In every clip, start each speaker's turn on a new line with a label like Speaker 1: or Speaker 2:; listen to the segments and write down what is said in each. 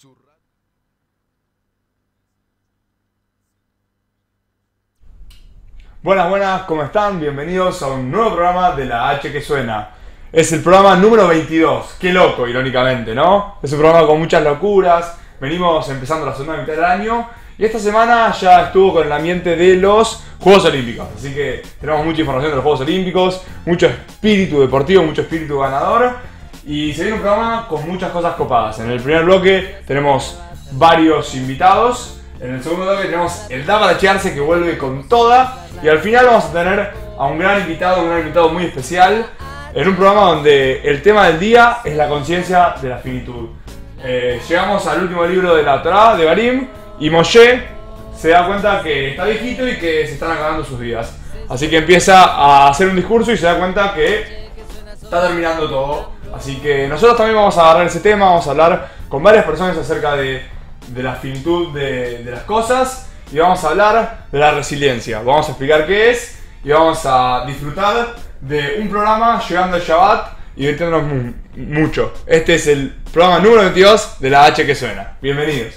Speaker 1: Buenas, buenas, ¿cómo están? Bienvenidos a un nuevo programa de la H que suena. Es el programa número 22. Qué loco, irónicamente, ¿no? Es un programa con muchas locuras. Venimos empezando la segunda mitad del año. Y esta semana ya estuvo con el ambiente de los Juegos Olímpicos. Así que tenemos mucha información de los Juegos Olímpicos, mucho espíritu deportivo, mucho espíritu ganador. Y se viene un programa con muchas cosas copadas. En el primer bloque tenemos varios invitados. En el segundo bloque tenemos el Da para Chearse, que vuelve con toda. Y al final vamos a tener a un gran invitado muy especial, en un programa donde el tema del día es la conciencia de la finitud. Llegamos al último libro de la Torá, de Barim, y Moshe se da cuenta que está viejito y que se están acabando sus días. Así que empieza a hacer un discurso y se da cuenta que está terminando todo. Así que nosotros también vamos a agarrar ese tema, vamos a hablar con varias personas acerca de la finitud de las cosas. Y vamos a hablar de la resiliencia. Vamos a explicar qué es y vamos a disfrutar de un programa llegando al Shabbat y divirtiéndonos mucho. Este es el programa número 22 de la H que suena. Bienvenidos.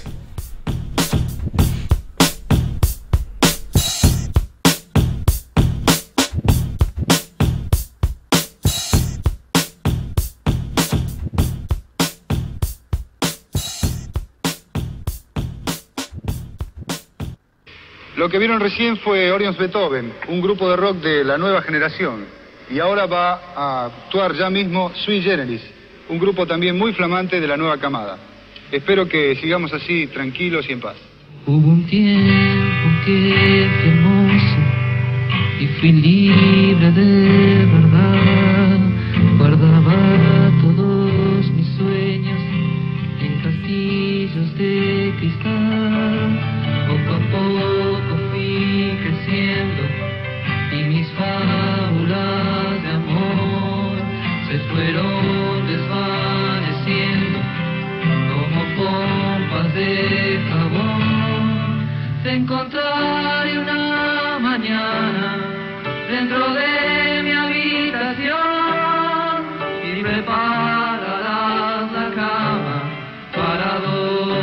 Speaker 2: Lo que vieron recién fue Orions Beethoven, un grupo de rock de la nueva generación. Y ahora va a actuar ya mismo Sui Generis, un grupo también muy flamante de la nueva camada. Espero que sigamos así, tranquilos y en paz.
Speaker 3: Hubo un tiempo que fui hermoso y fui libre de verdad. Guardaba todos mis sueños en castillos de cristal. Poco a poco fui creciendo y mis fábulas de amor se fueron desvaneciendo como pompas de jabón. Te encontraré una mañana dentro de mi habitación y prepararás la cama para dos.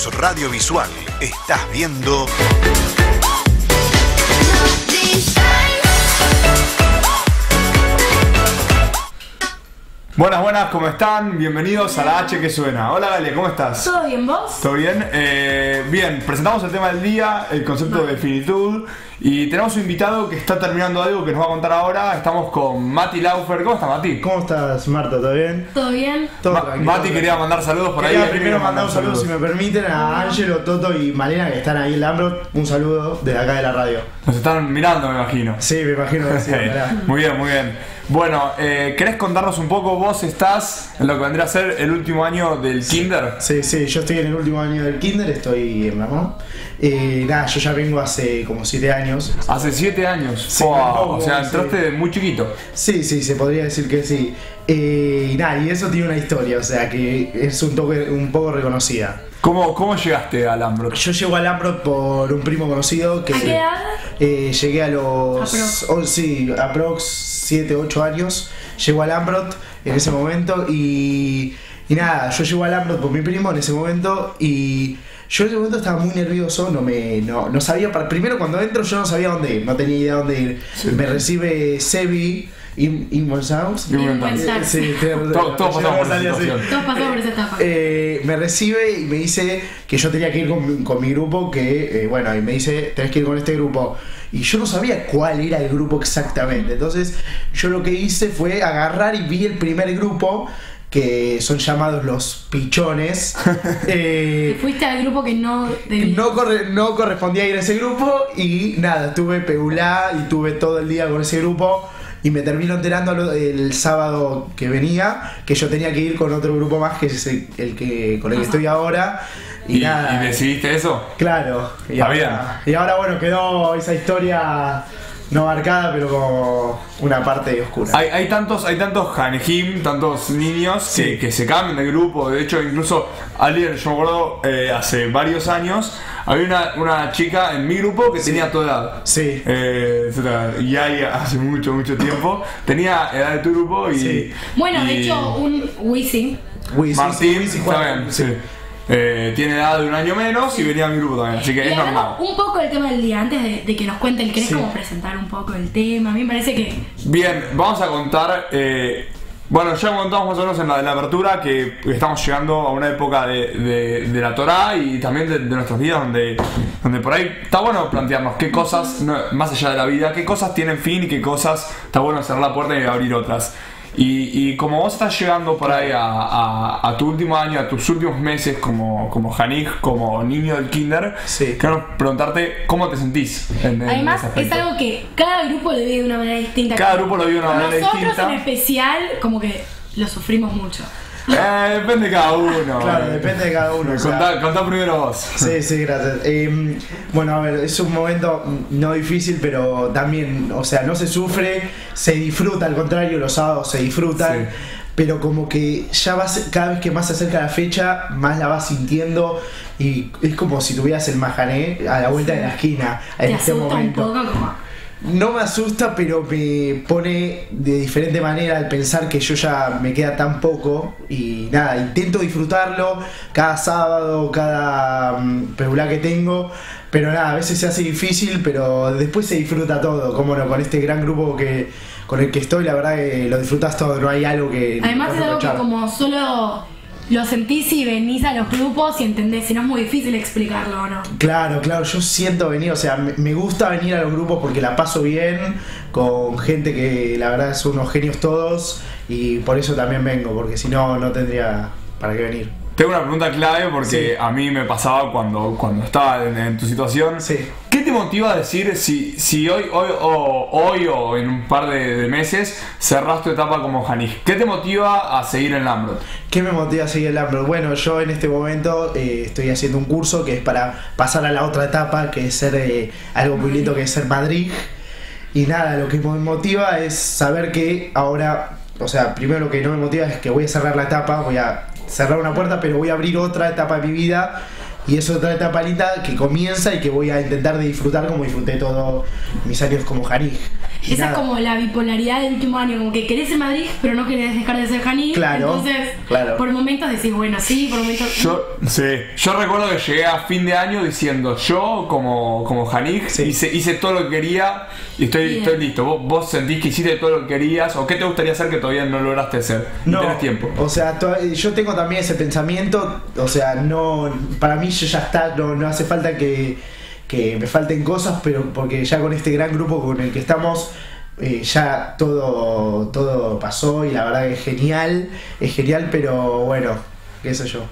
Speaker 4: sos radiovisual, estás viendo...
Speaker 1: Buenas, buenas, ¿cómo están? Bienvenidos a la H que suena. Hola Galia, ¿cómo estás?
Speaker 5: ¿Todo bien, vos?
Speaker 1: ¿Todo bien? Bien, presentamos el tema del día, el concepto de finitud. Y tenemos un invitado que está terminando algo que nos va a contar ahora. Estamos con Mati Laufer. ¿Cómo estás, Mati?
Speaker 6: ¿Cómo estás, Marta? ¿Todo bien?
Speaker 5: ¿Todo bien?
Speaker 6: Todo tranquilo.
Speaker 1: Mati quería mandar saludos por
Speaker 6: Quería
Speaker 1: ahí.
Speaker 6: primero mandar un saludo, si me permiten, a Ángelo, Toto y Malena que están ahí en Lambro. Un saludo desde acá de la radio.
Speaker 1: Nos están mirando, me imagino.
Speaker 6: Sí, me imagino que sí.
Speaker 1: Muy bien, muy bien. Bueno, ¿querés contarnos un poco? Vos estás en lo que vendría a ser el último año del kinder.
Speaker 6: Sí, yo estoy en el último año del kinder, estoy en mamá. Nada, yo ya vengo hace como 7 años.
Speaker 1: Hace 7 años.
Speaker 6: Sí,
Speaker 1: O sea, entraste de muy chiquito.
Speaker 6: Sí, se podría decir que sí. Y nada, y eso tiene una historia, o sea que es un poco reconocida.
Speaker 1: ¿Cómo llegaste al Ambrot?
Speaker 6: Yo llego al Ambrot por un primo conocido que...
Speaker 5: ¿A qué edad?
Speaker 6: Llegué a los... aprox 7, 8 años. Llego al Ambrot en ese momento y nada, yo llego al Ambrot por mi primo en ese momento y... Yo en ese momento estaba muy nervioso, no sabía, primero cuando entro yo no sabía dónde ir, no tenía idea dónde ir. Sí. Me recibe Sebi, Inmolsaus.
Speaker 1: Sí, todos pasamos por esa situación.
Speaker 5: Todos pasamos por esa etapa.
Speaker 6: Me recibe y me dice que yo tenía que ir con mi grupo, que bueno, y me dice, tenés que ir con este grupo. Y yo no sabía cuál era el grupo exactamente, entonces yo lo que hice fue agarrar y vi el primer grupo, que son llamados los pichones.
Speaker 5: Fuiste al grupo que no
Speaker 6: no correspondía ir a ese grupo y nada, tuve peulá y tuve todo el día con ese grupo y me termino enterando el sábado que venía que yo tenía que ir con otro grupo más que es con el que estoy ahora. Y nada.
Speaker 1: ¿Y decidiste eso?
Speaker 6: Claro. Y ahora bueno, quedó esa historia no marcada, pero como una parte oscura.
Speaker 1: Hay tantos Hanejim, tantos niños
Speaker 6: sí,
Speaker 1: que se cambian de grupo. De hecho, incluso alguien, yo me acuerdo, hace varios años, había una chica en mi grupo que tenía tu edad.
Speaker 6: Sí.
Speaker 1: Y ahí hace mucho tiempo tenía edad de tu grupo y...
Speaker 5: Sí. Bueno, de hecho, un Wisin.
Speaker 1: Martín, está bien, sí. Tiene edad de un año menos y venía a mi grupo también, así que es normal.
Speaker 5: Un poco el tema del día, antes de que nos cuenten, ¿querés como presentar un poco el tema? A mí me parece que...
Speaker 1: Bien, vamos a contar, bueno, ya contamos más o menos en la apertura que estamos llegando a una época de la Torá y también de nuestras vidas donde por ahí está bueno plantearnos qué cosas, más allá de la vida, qué cosas tienen fin y qué cosas está bueno cerrar la puerta y abrir otras. Y como vos estás llegando por ahí a tu último año, a tus últimos meses como Janij, como niño del kinder, quiero preguntarte cómo te sentís
Speaker 5: Además,
Speaker 1: en
Speaker 5: es algo que cada grupo lo vive de una manera distinta.
Speaker 1: Cada grupo lo vive de una manera distinta.
Speaker 5: Nosotros en especial, como que lo sufrimos mucho.
Speaker 1: Depende de cada uno.
Speaker 6: Claro, depende de cada uno.
Speaker 1: Contá primero vos.
Speaker 6: Sí, gracias. Bueno, a ver, es un momento no difícil, pero también, o sea, no se sufre, se disfruta, al contrario, los sábados se disfrutan. Sí. Pero como que ya cada vez que más se acerca la fecha, más la vas sintiendo y es como si tuvieras el majané a la vuelta de la esquina en este momento.
Speaker 5: Un poco como...
Speaker 6: No me asusta, pero me pone de diferente manera al pensar que yo ya me queda tan poco y nada, intento disfrutarlo cada sábado, cada peulá que tengo, pero nada, a veces se hace difícil, pero después se disfruta todo, como no, con este gran grupo con el que estoy, la verdad que lo disfrutas todo, no hay algo que...
Speaker 5: Además es algo que como solo... Lo sentís y venís a los grupos y entendés, si no es muy difícil explicarlo o no.
Speaker 6: Claro, yo siento venir, o sea, me gusta venir a los grupos porque la paso bien, con gente que la verdad son unos genios todos y por eso también vengo, porque si no, no tendría para qué venir.
Speaker 1: Tengo una pregunta clave porque a mí me pasaba cuando estaba en tu situación.
Speaker 6: Sí.
Speaker 1: ¿Qué te motiva a decir si hoy o en un par de meses cerrás tu etapa como Janij? ¿Qué te motiva a seguir en Lambert?
Speaker 6: ¿Qué me motiva a seguir en Lambert? Bueno, yo en este momento estoy haciendo un curso que es para pasar a la otra etapa, que es ser algo muy lindo, que es ser Madrid. Y nada, lo que me motiva es saber que ahora, o sea, primero lo que no me motiva es que voy a cerrar la etapa, voy a cerrar una puerta, pero voy a abrir otra etapa de mi vida y es otra etapa linda que comienza y que voy a intentar de disfrutar como disfruté todos mis años como Janij.
Speaker 5: Esa es como la bipolaridad del último año, como que querés ser Madrid, pero no querés dejar de ser Janik.
Speaker 6: Claro,
Speaker 5: entonces,
Speaker 6: claro.
Speaker 5: por momentos decís, bueno, sí, por momentos...
Speaker 1: Yo recuerdo que llegué a fin de año diciendo, yo como Janik hice todo lo que quería y estoy listo. ¿Vos sentís que hiciste todo lo que querías? ¿O qué te gustaría hacer que todavía no lograste hacer? No tenés tiempo.
Speaker 6: O sea, yo tengo también ese pensamiento. O sea, no, para mí ya está, no hace falta que me falten cosas, pero porque ya con este gran grupo con el que estamos, ya todo pasó y la verdad que es genial, pero bueno, qué sé yo.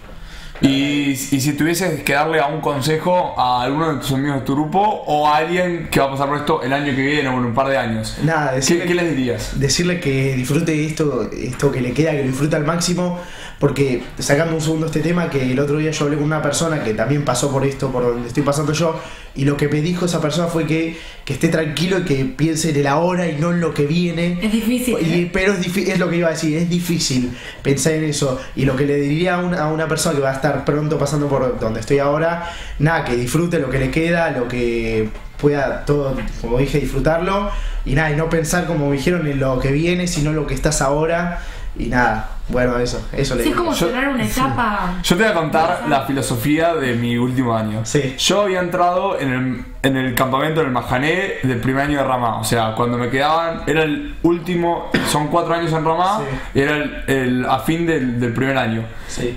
Speaker 1: Y si tuvieses que darle a un consejo a alguno de tus amigos de tu grupo o a alguien que va a pasar por esto el año que viene o en un par de años,
Speaker 6: nada,
Speaker 1: ¿qué les dirías?
Speaker 6: Decirle que disfrute esto que le queda, que lo disfrute al máximo, porque sacando un segundo este tema, que el otro día yo hablé con una persona que también pasó por esto, por donde estoy pasando yo, y lo que me dijo esa persona fue que esté tranquilo y que piense en el ahora y no en lo que viene.
Speaker 5: Es difícil,
Speaker 6: pero es lo que iba a decir, es difícil pensar en eso. Y lo que le diría a una persona que va a estar pronto pasando por donde estoy ahora, nada, que disfrute lo que le queda, lo que pueda, todo, como dije, disfrutarlo, y nada, y no pensar, como me dijeron, en lo que viene, sino en lo que estás ahora. Y nada, bueno, eso le digo.
Speaker 5: Es como cerrar una etapa.
Speaker 1: Yo te voy a contar la filosofía de mi último año.
Speaker 6: Sí.
Speaker 1: Yo había entrado en el campamento del Mahané del primer año de Ramá. O sea, cuando me quedaban, era el último, son 4 años en Ramá, y era el a fin del primer año.
Speaker 6: Sí.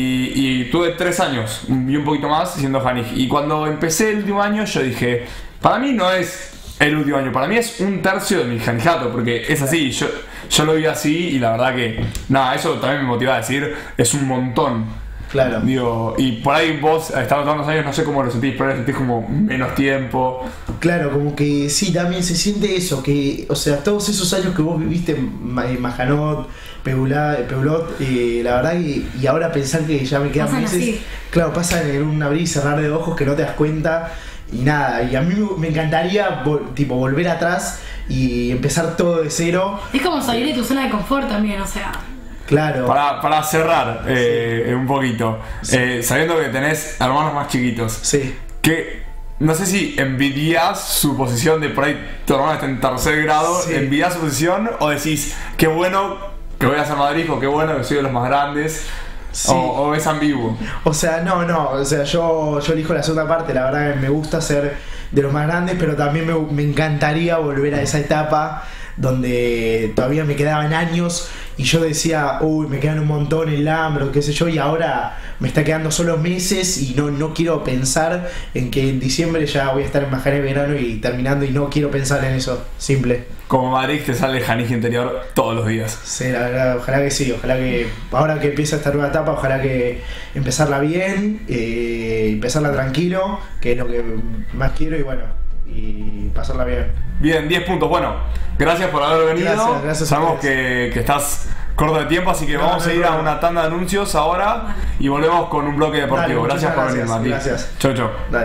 Speaker 1: Y tuve 3 años y un poquito más siendo Janik. Y cuando empecé el último año, yo dije, para mí no es el último año, para mí es 1/3 de mi janijato, porque es así, yo lo vi así y la verdad que, nada, eso también me motiva a decir, es un montón.
Speaker 6: Claro.
Speaker 1: Digo, y por ahí vos, estando tantos años, no sé cómo lo sentís, pero sentís como menos tiempo.
Speaker 6: Claro, como que sí, también se siente eso, que, o sea, todos esos años que vos viviste en Majanot, Peulot, la verdad y ahora pensar que ya me quedan
Speaker 5: pasan
Speaker 6: meses,
Speaker 5: así.
Speaker 6: Claro, pasa en un abrir y cerrar de ojos que no te das cuenta. Y nada, y a mí me encantaría volver atrás y empezar todo de cero.
Speaker 5: Es como salir de tu zona de confort también, o sea.
Speaker 6: Claro.
Speaker 1: Para cerrar un poquito, sabiendo que tenés hermanos más chiquitos,
Speaker 6: sí,
Speaker 1: que no sé si envidias su posición de por ahí tu hermano está en 3er grado,
Speaker 6: sí.
Speaker 1: ¿Envidias su posición o decís qué bueno que voy a ser Madrid o qué bueno que soy de los más grandes?
Speaker 6: Sí.
Speaker 1: O es ambiguo.
Speaker 6: O sea, no, o sea, yo elijo la segunda parte, la verdad que me gusta ser de los más grandes, pero también me encantaría volver a esa etapa donde todavía me quedaban años y yo decía, uy, me quedan un montón el hambre, qué sé yo, y ahora me está quedando solo meses y no quiero pensar en que en diciembre ya voy a estar en Majané de verano y terminando, y no quiero pensar en eso, simple.
Speaker 1: Como Madrid te sale Janik interior todos los días.
Speaker 6: Sí, la verdad, ojalá que sí, ojalá que ahora que empieza esta nueva etapa, ojalá que empezarla bien, empezarla tranquilo, que es lo que más quiero, y bueno, y pasarla bien.
Speaker 1: Bien, 10 puntos. Bueno, gracias por haber venido.
Speaker 6: Gracias
Speaker 1: Sabemos que estás corto de tiempo, así que vamos a ir a una tanda de anuncios ahora y volvemos con un bloque deportivo.
Speaker 6: Dale,
Speaker 1: gracias por venir, Mati.
Speaker 6: Gracias.
Speaker 1: Chau.
Speaker 6: Dale.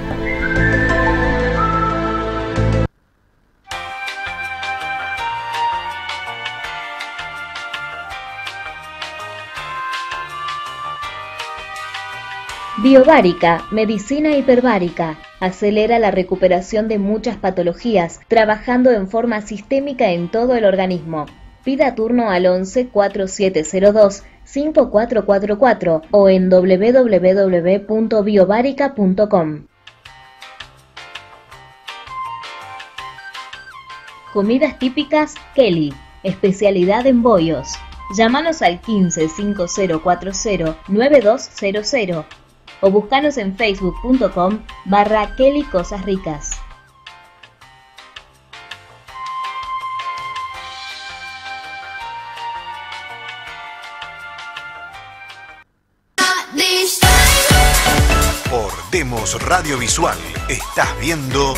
Speaker 7: Biobárica, medicina hiperbárica, acelera la recuperación de muchas patologías, trabajando en forma sistémica en todo el organismo. Pida turno al 11 4702 5444 o en www.biobarica.com. Comidas típicas Kelly, especialidad en bollos. Llámanos al 15 5040 9200 o búscanos en facebook.com/Kelly Cosas Ricas.
Speaker 4: Por Demos Radiovisual estás viendo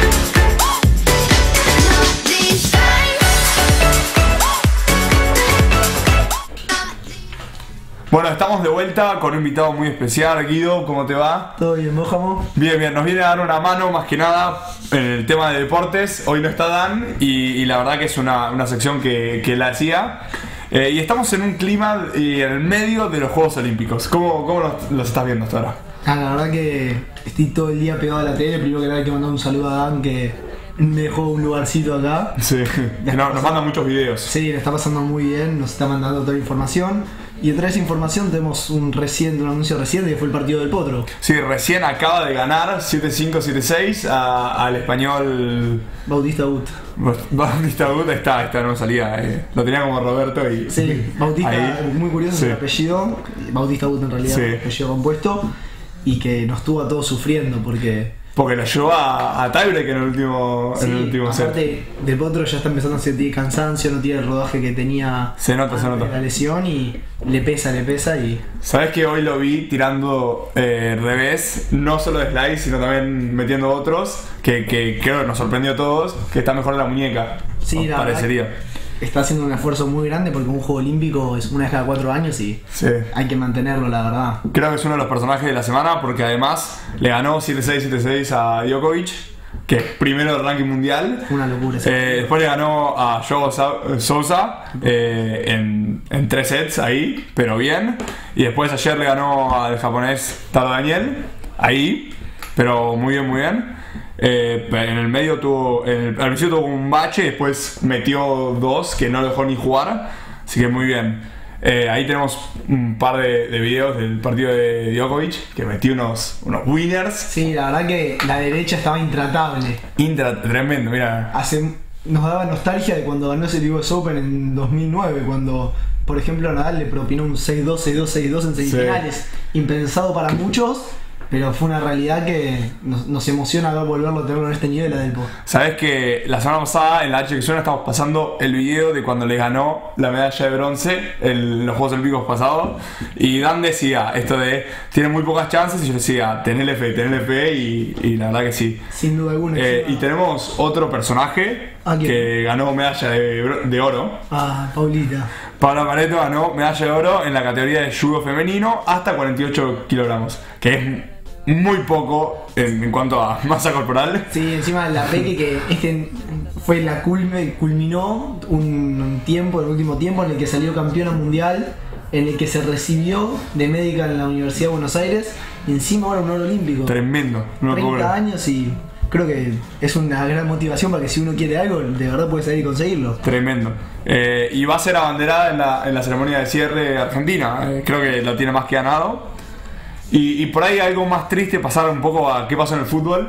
Speaker 1: Bueno, estamos de vuelta con un invitado muy especial. Guido, ¿cómo te va?
Speaker 6: ¿Todo bien, vos, Jamo?
Speaker 1: Bien, nos viene a dar una mano más que nada en el tema de deportes. Hoy no está Dan y la verdad que es una sección que la hacía. Y estamos en un clima en el medio de los Juegos Olímpicos. ¿Cómo los estás viendo hasta ahora?
Speaker 8: La verdad que estoy todo el día pegado a la tele. Primero que nada hay que mandar un saludo a Dan, que
Speaker 6: me dejó un lugarcito acá.
Speaker 1: Sí, nos mandan muchos videos.
Speaker 6: Sí, le está pasando muy bien, nos está mandando toda la información. Y entre esa información tenemos un anuncio reciente que fue el partido del Potro.
Speaker 1: Sí, recién acaba de ganar 7-5, 7-6 al español
Speaker 6: Bautista Ut.
Speaker 1: Bautista Ut está, no salía. Lo tenía como Roberto y.
Speaker 6: Sí, Bautista,
Speaker 1: ahí.
Speaker 6: Muy curioso,
Speaker 1: Sí.
Speaker 6: El apellido. Bautista Ut en realidad,
Speaker 1: Sí.
Speaker 6: apellido compuesto. Y que nos tuvo a todos sufriendo porque
Speaker 1: lo llevó a tiebreak en el último set.
Speaker 6: aparte del Potro ya está empezando a sentir cansancio, no tiene el rodaje que tenía
Speaker 1: Se nota.
Speaker 6: de la lesión y le pesa y
Speaker 1: ¿Sabes que hoy lo vi tirando revés? No solo de slice, sino también metiendo otros. Que creo que nos sorprendió a todos. Que está mejor la muñeca.
Speaker 6: Sí, la
Speaker 1: parecería.
Speaker 6: está haciendo un esfuerzo muy grande porque un juego olímpico es una vez cada 4 años y
Speaker 1: Sí.
Speaker 6: hay que mantenerlo, la verdad.
Speaker 1: Creo que es uno de los personajes de la semana porque además le ganó 7-6, 7-6 a Djokovic, que es primero del ranking mundial.
Speaker 6: Fue una locura.
Speaker 1: Después le ganó a Joao Sousa en 3 sets ahí, pero bien. Y después ayer le ganó al japonés Taro Daniel, ahí, pero muy bien. En el medio al principio tuvo un bache, después metió 2 que no dejó ni jugar, así que muy bien. Ahí tenemos un par de videos del partido de Djokovic que metió unos winners.
Speaker 6: Sí, la verdad que la derecha estaba intratable.
Speaker 1: Tremendo, mira.
Speaker 6: Nos daba nostalgia de cuando ganó ese US Open en 2009, cuando por ejemplo Nadal le propinó un 6-2, 6-2, 6-2 en semifinales. Impensado para muchos, pero fue una realidad que nos emociona volverlo a tenerlo en este nivel, Adelpo.
Speaker 1: Sabes que la semana pasada en la H que suena estamos pasando el video de cuando le ganó la medalla de bronce en los Juegos Olímpicos pasados. Y Dan decía esto de tiene muy pocas chances, y yo decía tenele fe, y la verdad que sí.
Speaker 6: Sin duda alguna.
Speaker 1: Y tenemos otro personaje que ganó medalla de oro.
Speaker 6: Paulita.
Speaker 1: Paula Amaretto ganó medalla de oro en la categoría de judo femenino hasta 48 kilogramos, que es muy poco en cuanto a masa corporal.
Speaker 6: Sí, encima la Peque que fue culminó un tiempo, el último tiempo en el que salió campeona mundial, en el que se recibió de médica en la Universidad de Buenos Aires y encima ahora un oro olímpico.
Speaker 1: Tremendo, no
Speaker 6: 30 años y creo que es una gran motivación para que si uno quiere algo, de verdad puede salir y conseguirlo.
Speaker 1: Tremendo. Y va a ser abanderada en la ceremonia de cierre de Argentina. Creo que lo tiene más que ganado. Y por ahí algo más triste, pasar un poco a qué pasó en el fútbol.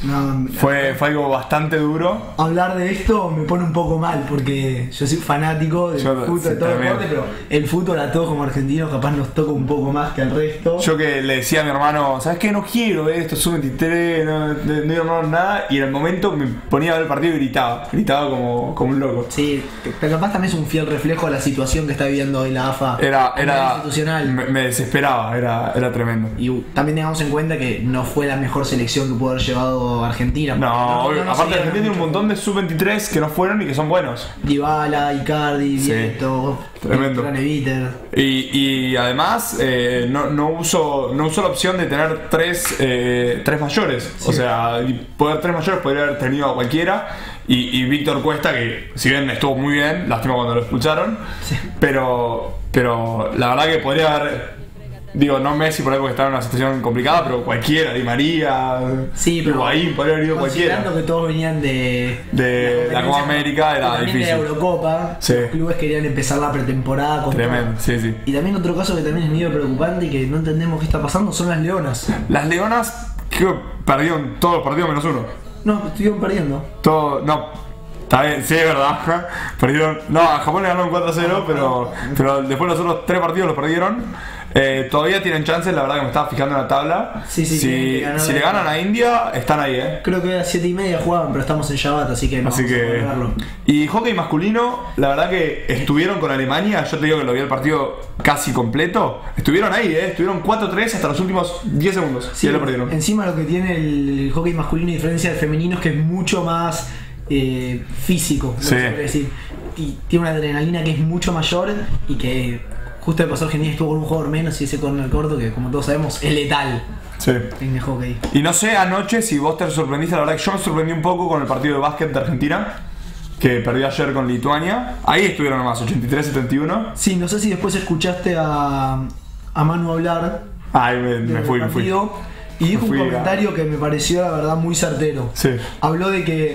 Speaker 1: Fue algo bastante duro.
Speaker 6: Hablar de esto me pone un poco mal porque yo soy fanático del fútbol, de todo el deporte, pero el fútbol a todos como argentinos capaz nos toca un poco más que al resto.
Speaker 1: Yo que le decía a mi hermano, ¿sabes qué? No quiero ver esto, sub-23, no iba nada. Y en el momento me ponía a ver el partido y gritaba como un loco.
Speaker 6: Sí, pero capaz también es un fiel reflejo de la situación que está viviendo hoy la AFA.
Speaker 1: Era
Speaker 6: institucional.
Speaker 1: Me desesperaba, era tremendo.
Speaker 6: Y también tengamos en cuenta que no fue la mejor selección que pudo haber llevado Argentina.
Speaker 1: No, aparte Argentina tiene un montón de sub-23 que no fueron y que son buenos.
Speaker 6: Dybala, Icardi, Vieto,
Speaker 1: tremendo. Y además no usó la opción de tener tres mayores. Sí. O sea, poder 3 mayores podría haber tenido a cualquiera. Y Víctor Cuesta, que si bien estuvo muy bien, lástima cuando lo expulsaron, sí. pero la verdad que podría haber. Digo, no Messi por ahí porque estaba en una situación complicada, pero cualquiera, Di María,
Speaker 6: sí, pero
Speaker 1: ahí podría haber ido cualquiera.
Speaker 6: Considerando que todos venían de
Speaker 1: la Copa América, era difícil. De la
Speaker 6: Eurocopa, sí. Los clubes querían empezar la pretemporada con
Speaker 1: tremendo,
Speaker 6: todo.
Speaker 1: Sí.
Speaker 6: Y también otro caso que también es medio preocupante y que no entendemos qué está pasando son las Leonas.
Speaker 1: Las Leonas, creo que perdieron todos los partidos menos uno.
Speaker 6: No, estuvieron perdiendo.
Speaker 1: Está bien, sí, es verdad. Perdieron. No, a Japón le ganaron 4-0, pero después los otros 3 partidos los perdieron. Todavía tienen chances, la verdad que me estaba fijando en la tabla.
Speaker 6: Sí,
Speaker 1: si le ganan a India, están ahí,
Speaker 6: Creo que a 7:30 jugaban, pero estamos en Shabbat, así que no vamos a verlo.
Speaker 1: Y hockey masculino, la verdad que estuvieron con Alemania. Yo te digo que lo vi el partido casi completo. Estuvieron ahí, estuvieron 4-3 hasta los últimos 10 segundos.
Speaker 6: Sí,
Speaker 1: y lo perdieron.
Speaker 6: Encima lo que tiene el hockey masculino a diferencia del femenino es que es mucho más físico,
Speaker 1: sí.
Speaker 6: Decir. Y tiene una adrenalina que es mucho mayor y que justo el pasó Argentina estuvo con un jugador menos y ese corner corto que como todos sabemos es letal.
Speaker 1: Sí.
Speaker 6: En el hockey.
Speaker 1: Y no sé anoche si vos te sorprendiste, la verdad que yo me sorprendí un poco con el partido de básquet de Argentina que perdió ayer con Lituania. Ahí estuvieron nomás, 83-71.
Speaker 6: Sí, no sé si después escuchaste a Manu hablar.
Speaker 1: Ay, me fui.
Speaker 6: Y dijo un comentario que me pareció la verdad muy certero.
Speaker 1: Sí.
Speaker 6: Habló de que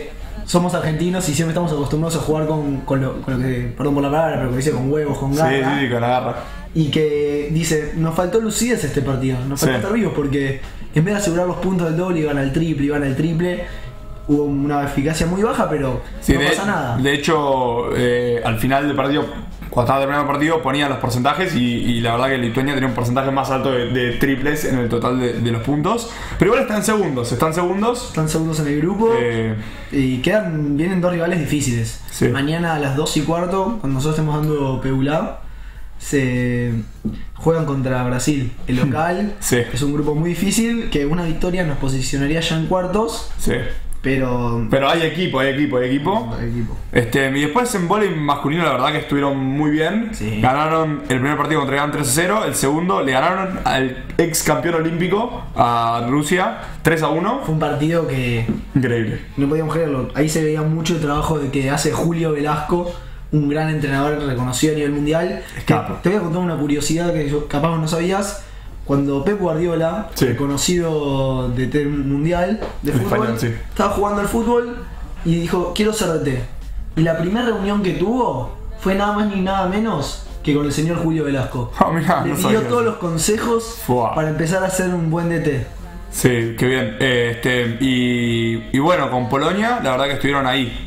Speaker 6: somos argentinos y siempre estamos acostumbrados a jugar con lo que, perdón por la palabra, pero que dice con huevos, con garra.
Speaker 1: Sí, con la garra.
Speaker 6: Y que dice, nos faltó lucidez este partido, nos faltó estar vivos porque en vez de asegurar los puntos del doble iban al triple, hubo una eficacia muy baja, pero no pasa nada.
Speaker 1: De hecho, al final del partido, cuando estaba terminando el partido, ponían los porcentajes y la verdad que Lituania tenía un porcentaje más alto de triples en el total de los puntos. Pero igual están segundos. Están segundos
Speaker 6: en el grupo y vienen dos rivales difíciles.
Speaker 1: Sí.
Speaker 6: Mañana a las 2:15, cuando nosotros estemos dando PEULA, se juegan contra Brasil, el local.
Speaker 1: Sí.
Speaker 6: Es un grupo muy difícil, que una victoria nos posicionaría ya en cuartos.
Speaker 1: Sí.
Speaker 6: Pero
Speaker 1: hay equipo. Y después en vóley masculino la verdad que estuvieron muy bien.
Speaker 6: Sí.
Speaker 1: Ganaron el primer partido contra Irán 3-0. El segundo le ganaron al ex campeón olímpico, a Rusia, 3-1.
Speaker 6: Fue un partido que
Speaker 1: increíble.
Speaker 6: no podíamos creerlo. Ahí se veía mucho el trabajo que hace Julio Velasco, un gran entrenador reconocido a nivel mundial. Te voy a contar una curiosidad que capaz no sabías. Cuando Pep Guardiola, reconocido DT mundial de fútbol,
Speaker 1: español,
Speaker 6: estaba jugando al fútbol y dijo, quiero ser DT. Y la primera reunión que tuvo fue nada más ni nada menos que con el señor Julio Velasco.
Speaker 1: Mirá,
Speaker 6: le pidió todos los consejos para empezar a ser un buen DT.
Speaker 1: Sí, qué bien. Y bueno, con Polonia, la verdad que estuvieron ahí.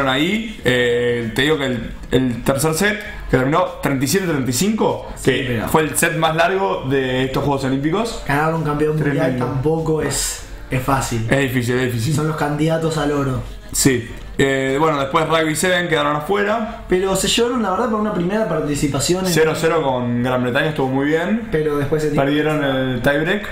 Speaker 1: Te digo que el tercer set, que terminó 37-35, que fue el set más largo de estos Juegos Olímpicos.
Speaker 6: Ganar un campeón mundial tampoco es fácil.
Speaker 1: Es difícil.
Speaker 6: Son los candidatos al oro.
Speaker 1: Sí. Bueno, después Rugby 7 quedaron afuera.
Speaker 6: Pero se llevaron, la verdad, por una primera participación.
Speaker 1: 0-0 con Gran Bretaña, estuvo muy bien.
Speaker 6: Pero después
Speaker 1: perdieron el tiebreak.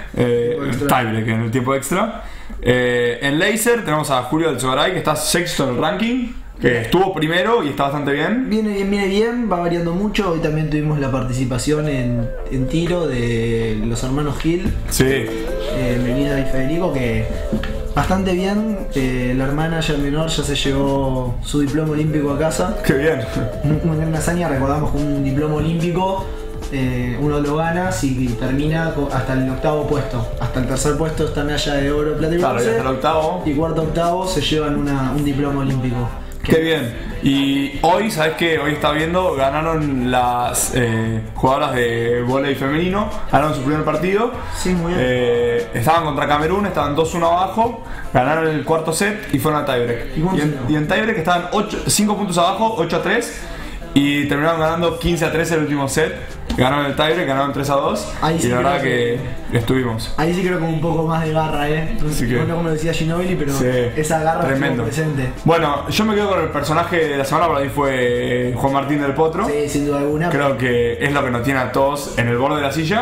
Speaker 1: En el tiempo extra. En Laser tenemos a Julio Alzogaray, que está sexto en el ranking, que estuvo primero y está bastante bien.
Speaker 6: Viene bien, va variando mucho. Hoy también tuvimos la participación en tiro de los hermanos Gil.
Speaker 1: Sí.
Speaker 6: Melina y Federico, que bastante bien. La hermana ya menor ya se llevó su diploma olímpico a casa.
Speaker 1: Qué bien.
Speaker 6: Una hazaña, recordamos, con un diploma olímpico. Uno lo gana y termina hasta el octavo puesto. Hasta el tercer puesto está medalla de oro, plata y bronce.
Speaker 1: Y hasta el octavo.
Speaker 6: Y cuarto, octavo se llevan un diploma olímpico.
Speaker 1: Qué bien. Y hoy, ¿sabes qué? Hoy está viendo, ganaron las jugadoras de vóley femenino, ganaron su primer partido.
Speaker 6: Sí, muy bien.
Speaker 1: Estaban contra Camerún, estaban 2-1 abajo, ganaron el cuarto set y fueron a tiebreak. Y en tiebreak estaban 5 puntos abajo, 8-3. Y terminaron ganando 15-13 el último set. Ganaron el tiebreak, ganaron 3-2.
Speaker 6: Sí,
Speaker 1: y la verdad que estuvimos.
Speaker 6: Ahí sí creo con un poco más de garra, No como lo decía Ginóbili, pero esa garra
Speaker 1: tremendo.
Speaker 6: Estuvo presente.
Speaker 1: Bueno, yo me quedo con el personaje de la semana, para mí fue Juan Martín del Potro.
Speaker 6: Sí, sin duda alguna.
Speaker 1: Creo que es lo que nos tiene a todos en el borde de la silla.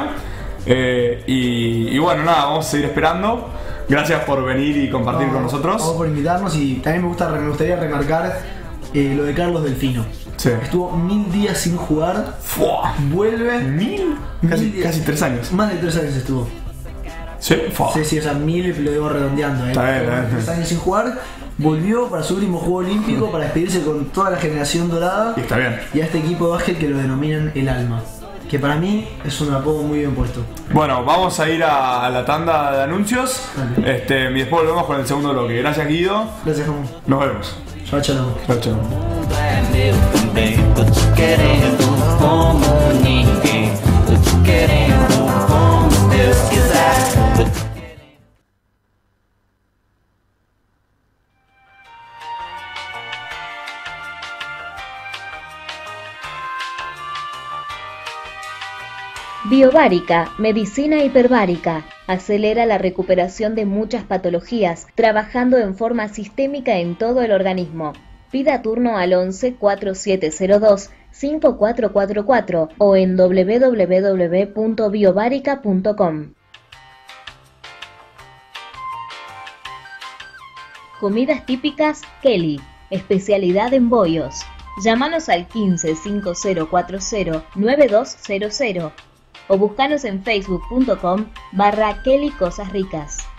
Speaker 1: Y bueno, nada, vamos a seguir esperando. Gracias por venir y compartir con nosotros.
Speaker 6: Vamos por invitarnos y también me gustaría remarcar lo de Carlos Delfino.
Speaker 1: Sí.
Speaker 6: Estuvo 1000 días sin jugar.
Speaker 1: ¡Fua!
Speaker 6: Vuelve.
Speaker 1: Casi 3 años.
Speaker 6: Más de 3 años estuvo.
Speaker 1: Sí, ¡fua!
Speaker 6: Sí, o sea, 1000 lo digo redondeando.
Speaker 1: Está bien.
Speaker 6: 3 años sin jugar. Volvió para su último juego olímpico para despedirse con toda la generación dorada.
Speaker 1: Y está bien.
Speaker 6: Y a este equipo de básquet que lo denominan el Alma. Que para mí es un apodo muy bien puesto.
Speaker 1: Bueno, vamos a ir a la tanda de anuncios. Y después volvemos con el segundo bloque. Gracias, Guido.
Speaker 6: Gracias, Juan.
Speaker 1: Nos vemos.
Speaker 6: Chao.
Speaker 7: Biobárica, medicina hiperbárica, acelera la recuperación de muchas patologías, trabajando en forma sistémica en todo el organismo. Pida turno al 11 4702 5444 o en www.biobarica.com. Comidas típicas Kelly, especialidad en bollos. Llámanos al 15 5040 9200 o búscanos en facebook.com/Kelly Cosas Ricas.